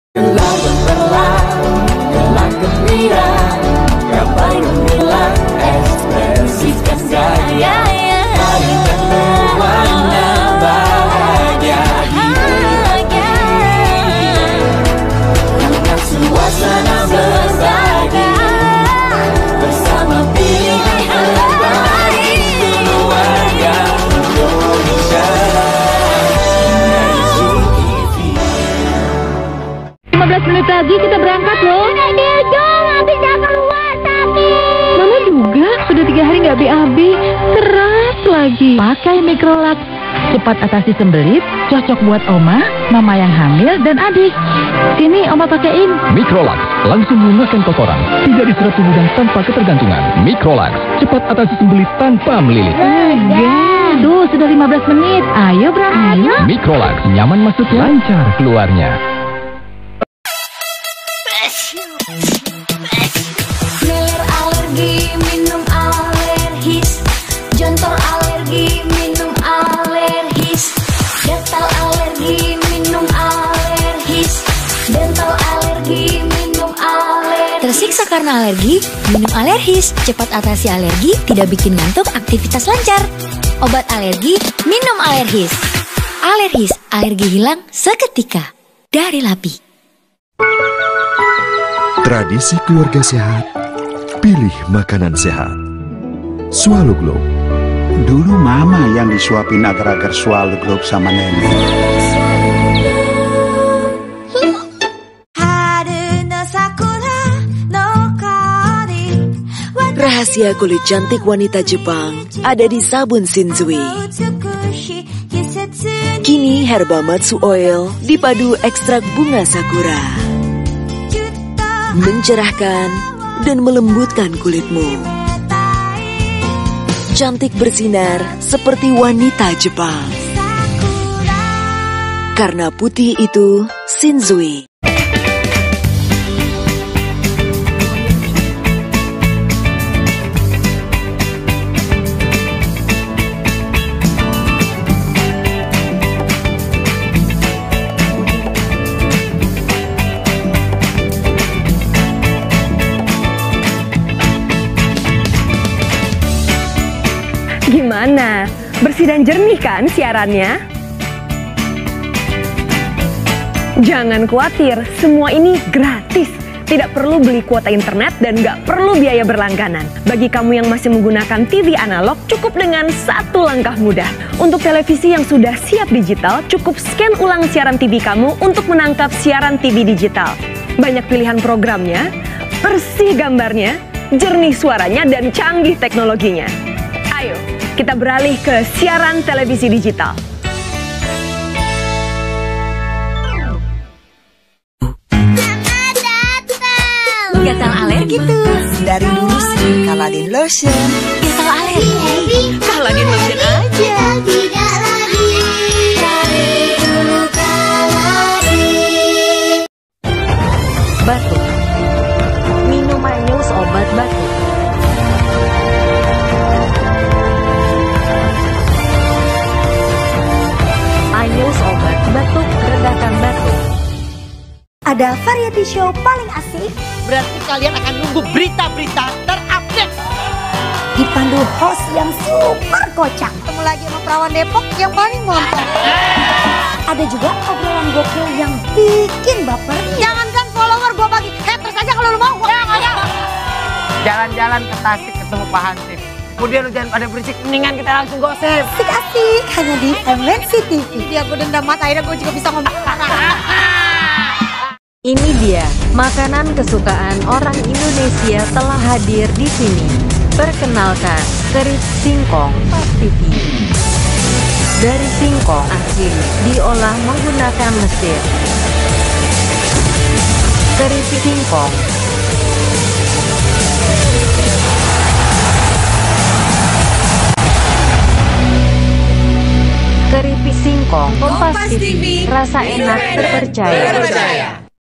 Gelap berlalu, gelap gembira, gapai gemilang, ekspresikan gaya, berikan berwarna bahagia hidup. Karena suasana berbagi, bersama pilihan terbaik keluarga Indonesia. 15 menit lagi kita berangkat loh. Nggak bisa keluar tapi. Mama juga sudah 3 hari nggak BAB. Keras lagi. Pakai Microlax. Cepat atasi sembelit, cocok buat oma, mama yang hamil, dan adik. Sini oma pakein. Microlax, langsung lunaskan kotoran. Tidak diserap tubuh dan tanpa ketergantungan. Microlax, cepat atasi sembelit tanpa melilit. Tuh sudah 15 menit. Ayo berangkat. Microlax, nyaman masuknya, lancar keluarnya. Meler alergi, minum alergis. Jontor alergi, minum alergis. Gatal alergi, minum alergis. Dental alergi, minum alergis. Tersiksa karena alergi? Minum alergis. Cepat atasi alergi, tidak bikin ngantuk, aktivitas lancar. Obat alergi, minum alergis. Alergis, alergi hilang seketika. Dari Lapi. Tradisi keluarga sehat, pilih makanan sehat. Swallow Globe. Dulu mama yang disuapin agar-agar Swallow Globe sama nenek. Rahasia kulit cantik wanita Jepang ada di sabun Shinzui. Kini Herba Matsu Oil dipadu ekstrak bunga sakura. Mencerahkan dan melembutkan kulitmu. Cantik bersinar seperti wanita Jepang. Karena putih itu Shinzui. Gimana? Bersih dan jernih kan siarannya? Jangan khawatir, semua ini gratis. Tidak perlu beli kuota internet dan nggak perlu biaya berlangganan. Bagi kamu yang masih menggunakan TV analog, cukup dengan satu langkah mudah. Untuk televisi yang sudah siap digital, cukup scan ulang siaran TV kamu untuk menangkap siaran TV digital. Banyak pilihan programnya, bersih gambarnya, jernih suaranya, dan canggih teknologinya. Ayo, kita beralih ke siaran televisi digital. Gatal alergi tuh. Dari dulu sih Kaladin Lotion. Gatal alergi. Kaladin Lotion aja. Tidak lagi. Dari dulu Kaladin. Batuk. Minum Anyus obat batuk. Anyus obat batuk, redakan batuk. Ada variety show paling asik. Berarti kalian akan nunggu berita-berita terupdate. Dipandu host yang super kocak. Ketemu lagi sama perawan Depok yang paling montok. Ada juga obrolan gokil yang bikin baper. Jangankan follower gue bagi haters aja kalau lu mau. Jalan-jalan ke Tasik ketemu Pak Hansip. Kemudian lu jangan pada berisik, mendingan kita langsung gosip. Asik-asik hanya di MNC TV. Dia gue dendam mata, akhirnya gue juga bisa ngomong. Ini dia, makanan kesukaan orang Indonesia telah hadir di sini. Perkenalkan, keripik singkong Pak TV. Dari singkong asli, diolah menggunakan mesin. Keripik singkong. Keripik singkong, Kompas TV, rasa enak terpercaya.